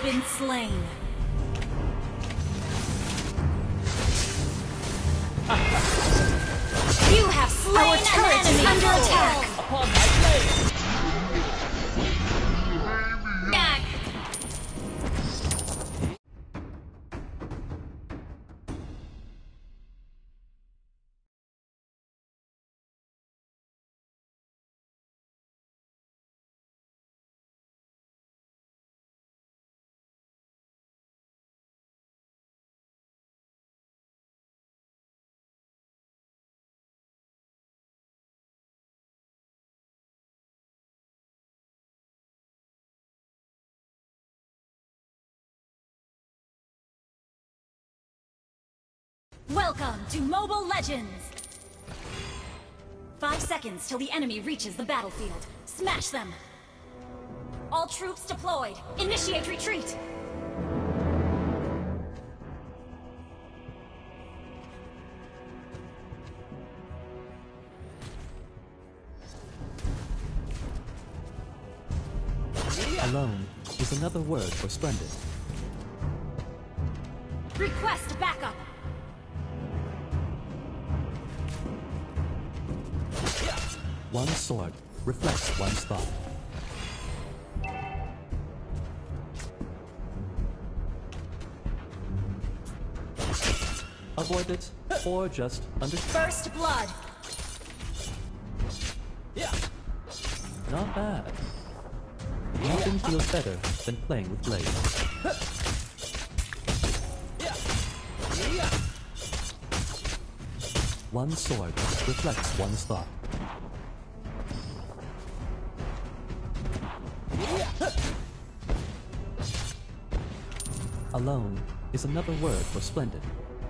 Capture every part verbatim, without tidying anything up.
been slain. You have slain Our turret is under attack. Upon my blade. Welcome to Mobile Legends! Five seconds till the enemy reaches the battlefield. Smash them! All troops deployed. Initiate retreat! Alone is another word for splendid. Request backup! One sword reflects one's thought. Avoid it, or just under... First blood! Not bad. Nothing feels better than playing with blades. One sword reflects one's thought. Alone is another word for splendid.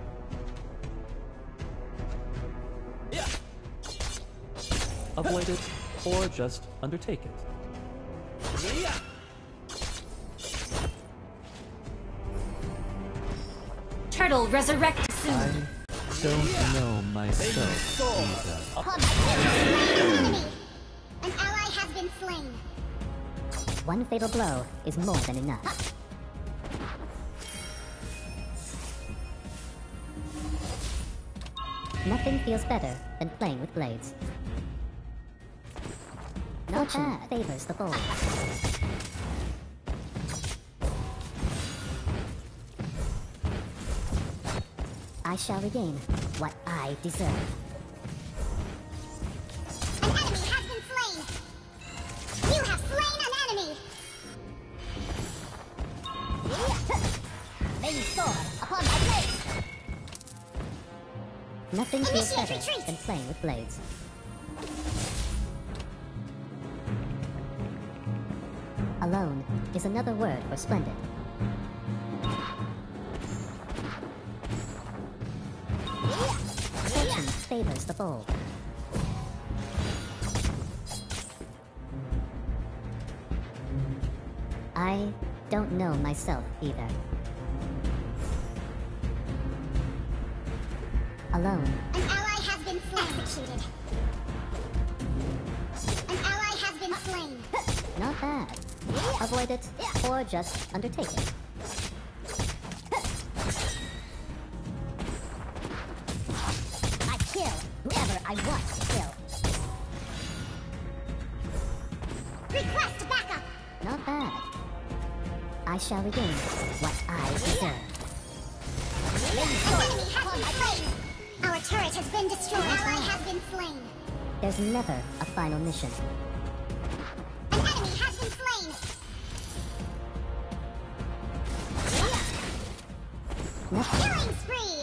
Avoid it, or just undertake it. Turtle resurrect soon. I don't know myself either. Upon my enemy! An ally has been slain. One fatal blow is more than enough. Nothing feels better than playing with blades. Fortune favors the bold. I shall regain what I deserve. An enemy has been slain! You have slain an enemy! Main sword upon my blade! Nothing feels Initiate better retreat. than playing with blades. Alone is another word for splendid. Fortune favors the bold. I don't know myself either. Alone. An ally has been slain. Executed. An ally has been slain. Not bad. Avoid it, or just undertake it. I kill whoever I want to kill. Request backup! Not bad. I shall regain what I deserve. An enemy has been slain! Our turret has been destroyed. An ally has been slain. There's never a final mission. An enemy has been slain! Nothing. Killing spree!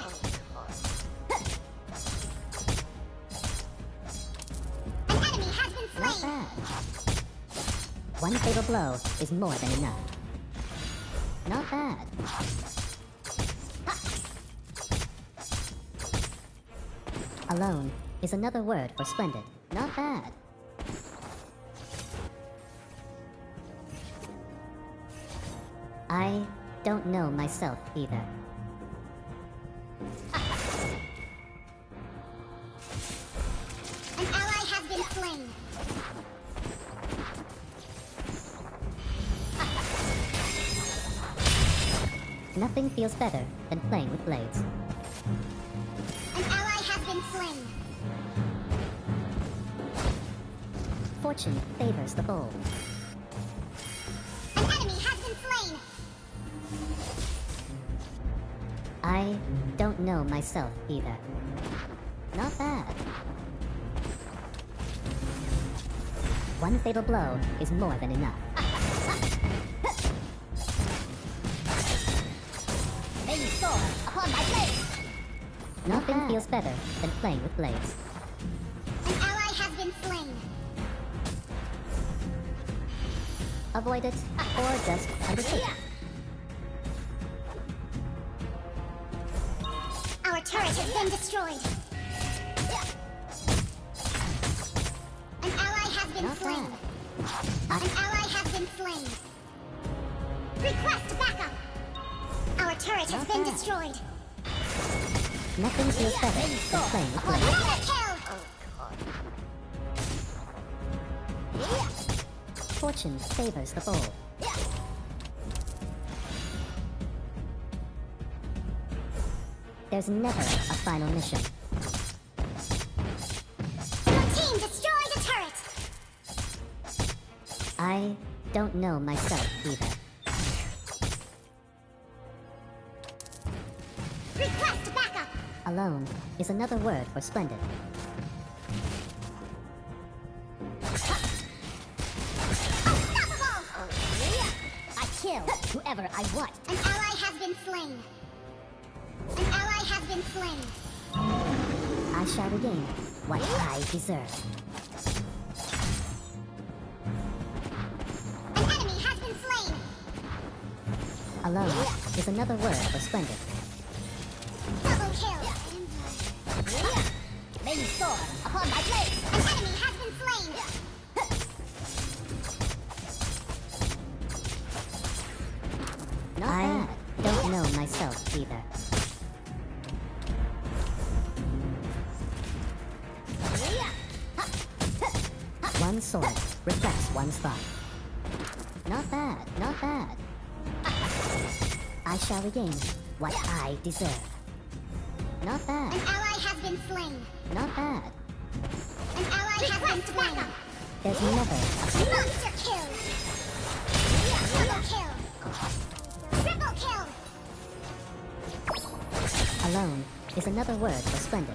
An enemy has been Not slain! bad. One fatal blow is more than enough. Not bad. Alone is another word for splendid. Not bad. I don't know myself either. An ally has been slain. Nothing feels better than playing with blades. An ally has been slain. Fortune favors the bold. An enemy has been slain. I don't know myself either. Not bad. One fatal blow is more than enough. May you soar upon my blade. Nothing feels better than playing with blades. An ally has been slain. Avoid it, or just undertake it. Our turret has been destroyed. An ally has been Not slain. bad. An ally has been slain. Request backup. Our turret has Not been bad. destroyed. Nothing feels better than playing with blades. Mega kill. Fortune favors the bold. There's never a final mission. Your team destroyed a turret. I don't know myself either. Request backup. Alone is another word for splendid. Unstoppable. I kill whoever I want. An ally has been slain. An ally has been slain. I shall regain what I deserve. An enemy has been slain. Alone is another word for splendid. Double kill. May you soar upon my blade. An enemy has been slain. Not I bad. Don't know myself either. One sword reflects one's thought. Not bad, not bad. I shall regain what I deserve. Not bad, An ally has been slain. not bad. An ally has been slain. There's never a Monster kill. Double kill. Triple kill. alone is another word for splendid.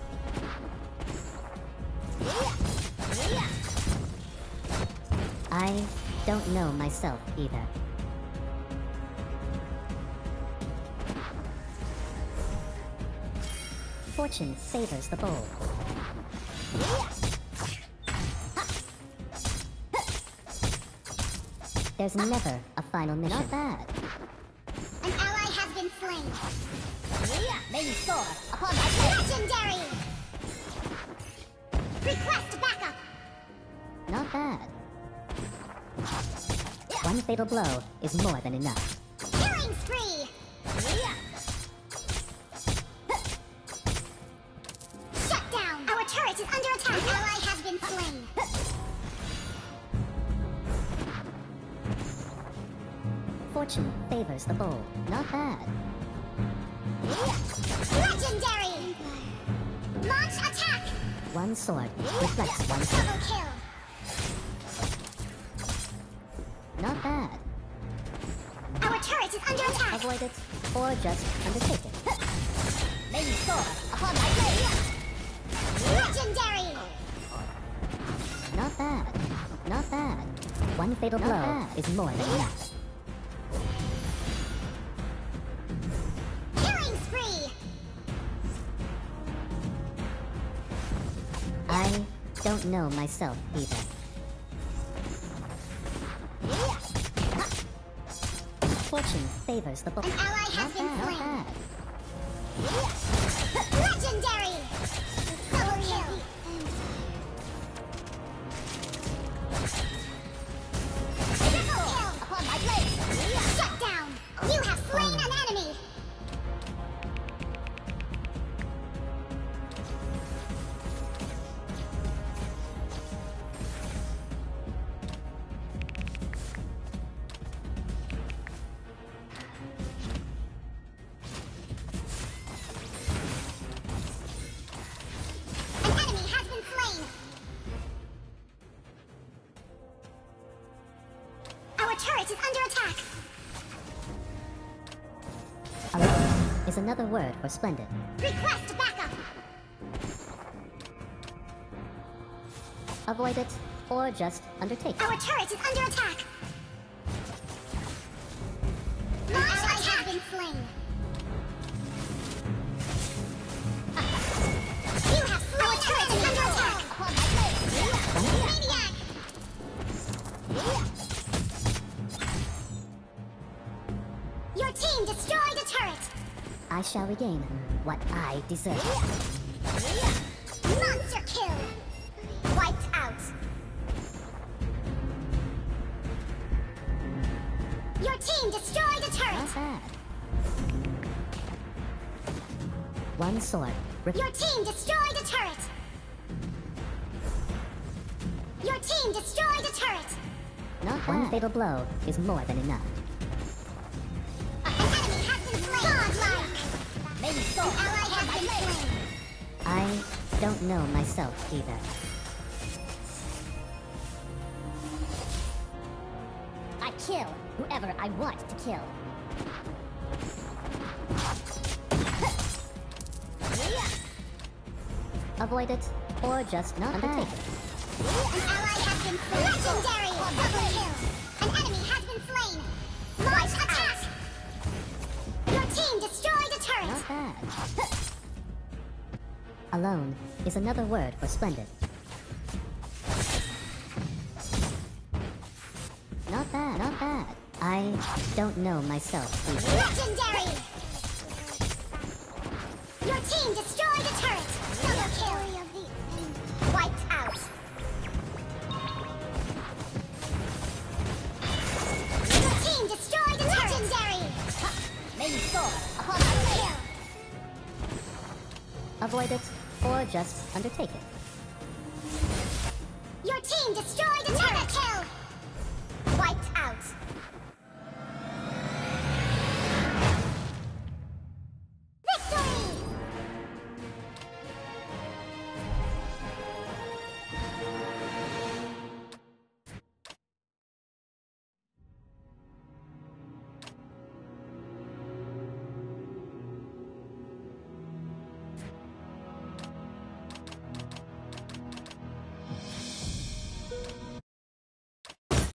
I don't know myself either. Fortune favors the bold. There's never a final mission. Not bad. An ally has been slain. May you soar upon my blade. Legendary. Request backup. Not bad. One fatal blow is more than enough. Killing spree. Shut down. Our turret is under attack. An ally has been slain. Fortune favors the bold. Not bad. Legendary. Launch attack. One sword reflects one sword. Double kill. Not bad. Our turret is under attack. Avoid it, or just undertake it. May you soar upon my blade. Legendary. Not bad. Not bad. One fatal blow bad. is more than enough. Killing spree. I don't know myself either. Fortune favors the bold. An ally has Not been bad. slain. Not bad. Legendary. Double kill. Triple kill upon my blade. Shut down. You have slain an enemy. turret is under attack. Alone is another word for splendid. Request backup. Avoid it, or just undertake it. Our turret is under attack. My ally has been slain. You have slain. Our turret is under attack. Maniac. Your team destroyed a turret. I shall regain what I deserve. Monster kill. Wiped out. Your team destroyed a turret. Not bad. One sword. Rip- Your team destroyed a turret. Your team destroyed a turret. Not bad. One fatal blow is more than enough. An enemy has been slain. Godlike. Maybe so. An ally has been slain. I don't know myself either. I kill whoever I want to kill. Avoid it, or just not undertake it. An ally has been slain. Legendary. Double kill. An enemy has been slain. Launch attack. Your team destroyed a turret. Not bad. Alone is another word for splendid. Not bad, not bad. I don't know myself either. Legendary. Your team destroyed a turret. Double kill. Wiped out. Your team destroyed a turret. Legendary. Maybe soar upon the kill. Avoid it, or just undertake it. Your team destroyed a turret.